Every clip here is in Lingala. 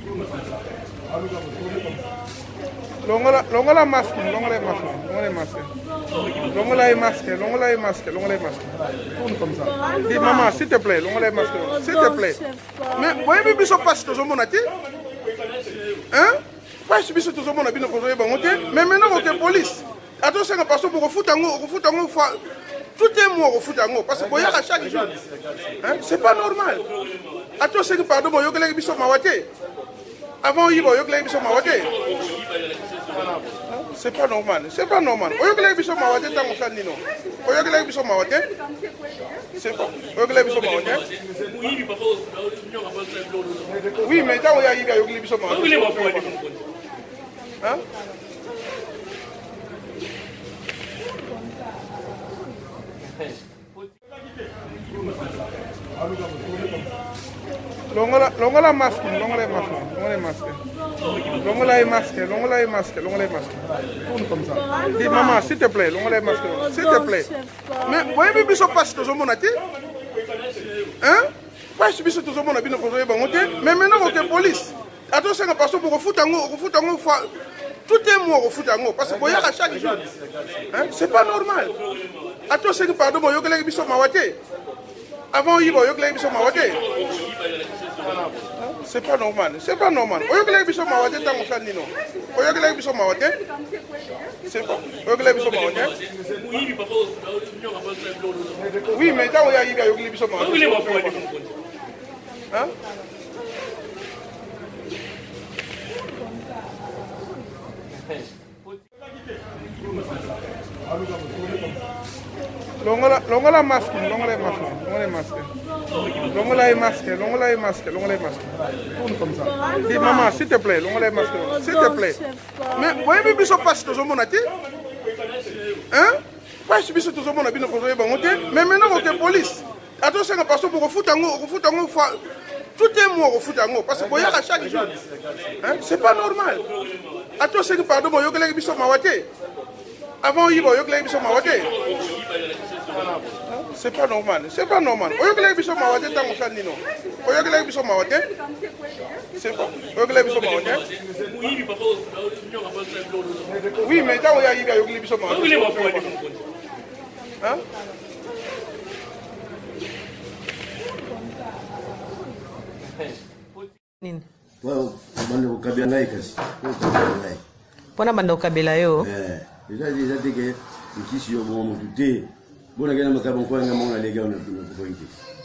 Longola masque, longola masque. Longola masque. Tourne comme ça. Dis maman, s'il te plaît, longola masque. S'il te plaît. Mais vous voyez, biso passe tout le monde à hein? Pas si biso tout le monde a bien posé bangoté. Mais maintenant, ok, police. Attention, parce que pour refouter tout est mort au foot en parce que vous à chaque jour. C'est pas normal. Attention, pardon, vous avez biso mawate. Avant, il y a biso mawate. C'est pas normal. C'est pas normal. Vous avez biso mawate tant que ça nino. Vous avez biso mawate. C'est pas. Vous avez biso mawate. Oui, mais tant que il y a biso mawate. Hein? Longola masque. Longola masque. Tourne comme ça. Dis maman, s'il te plaît, longola masque. S'il te plaît. Mais vous voyez, biso passe tout le monde à hein? Pas si biso tout le monde a bien posé bangoté. Mais maintenant, ok, police. Attention, parce que pour refouter tout est mort au foot en haut. Parce que vous voyez à chaque jour. C'est pas normal. Attention, pardon, vous avez biso mawate. Avant, il y a biso mawate. C'est pas normal. C'est pas normal. Vous avez biso mawate tant que ça nino. Vous avez biso mawate. C'est pas. Vous avez biso mawate. Oui, mais tant que il y a biso mawate. Hein? Longola masque. Longola masque. Tourne comme ça. Dis maman, s'il te plaît, longola masque. S'il te plaît. Mais vous voyez, biso passe tout le monde à hein? Pas si biso tout le monde a bien posé bangoté. Mais maintenant, ok, police. Attention, parce que pour refouter tout est mort au foot en haut. Parce que vous voyez à chaque jour. C'est pas normal. Attention, pardon, vous avez biso mawate. Avant, il y a biso mawate. C'est pas normal. C'est pas normal. Vous avez biso mawate tant que ça nino. Vous avez biso mawate. C'est pas. Vous avez biso mawate. Oui, mais tant que il y a biso mawate. Hein? Nini? Wao bando ukabila ngai kasi. Pona bando ukabila yo? Déjà que ici yo bon mututé. Bona gena makabo kwa ngama ona lega ona kupointi.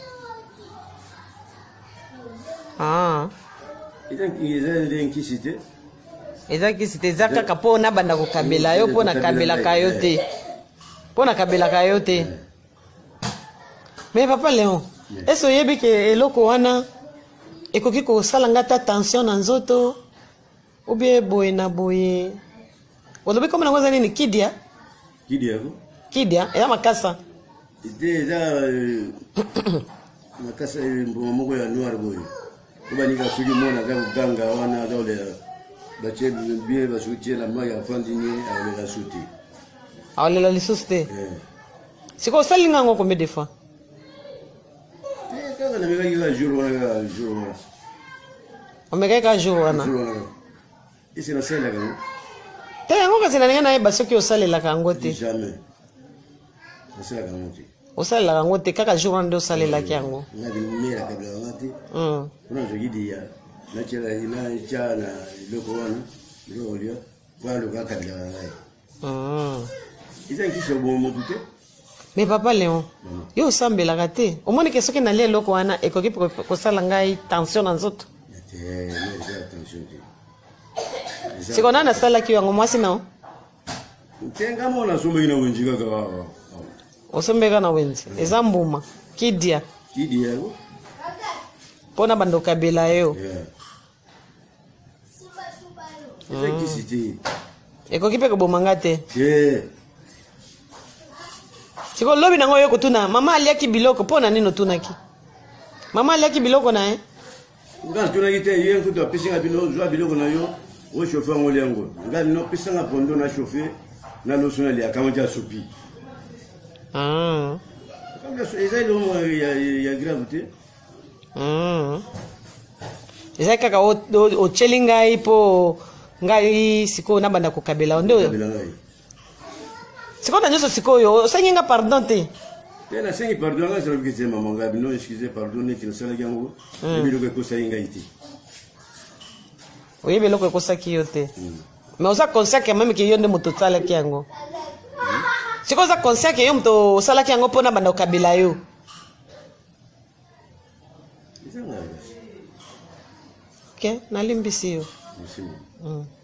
Eza kisite zaka kapona banda kukabila yo pona kabila kayote. Pona kabila kayote. Mais papa Léon, est-ce yebi ke eloko wana ekoki ko salanga ta tension na nzoto ou bien boye na boye? Olobi koma nango zani ni kidia? Kidia, ya makasa. Eza makasa mbomo ya noir boye. Kuba nika fili mona ganga wana dole bache bien basuti la maya fandini avec la souti. Ale la lisuste. Siko salinga ngo combien de fois? Quand on avait un jour. Omeka jour wana. Ici na sala ga. Te ngo kasi na ngana eba soki osalela kango te. Jamais. Osala ga ngoti. Osalela kango te kaka jour wana ndo osalela kyango. Na dimera kabla ngati. Kuna jogidia. Na chela ina chana loko wana. Lolio. Kwa loka kabla ngai. Iza nkisho bon modute. Mais papa Léon, yo sambela kate. Omoni ke soki na le loko wana ekoki ko sala ngai tension na nzoto. Siko na sala ki yango mwasi nao? Tenga mona sombe ina wenji kaka wa. Osombe kana wenji. Eza mbuma. Kidia. Yo. Pona bando kabila yo. Eza kisiti. Ekoki pe ko bomanga te. Siko lobi nango yo kutuna mama aliaki biloko pona nino tunaki. Mama aliaki biloko na Ngas tuna kite yen kuto pisinga biloko na yo. O chauffeur ngolengo. Ngas no pisanga pondo na chauffer na lotion ali akamanja supi. Comme ça eza le ya gravité. Eza kaka o chelinga ipo ngai siko na banda kukabila ndio. Siko na nyoso siko yo senga pardon te. Tena sengi pardon nga sero bikise mama ngabi no excuse pardon ne kino sala yango. Bibilo ko senga iti. Oui belo ko saki yote. Mais osa conscient que même que yonde moto tsala kiango. Siko za conscient que yo moto sala kiango pona banda kukabila yo. Okay, nalimbisi yo. Merci.